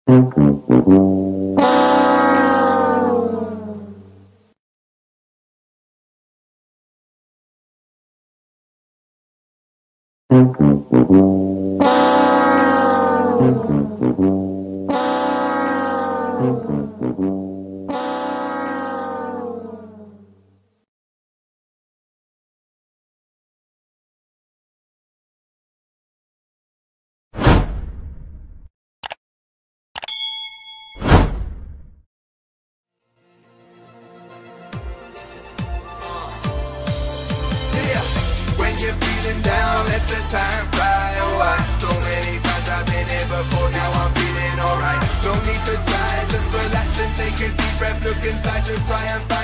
You're feeling down, let the time fly away. So many times I've been here before, now I'm feeling alright. No need to try, just relax and take a deep breath. Look inside, just try and find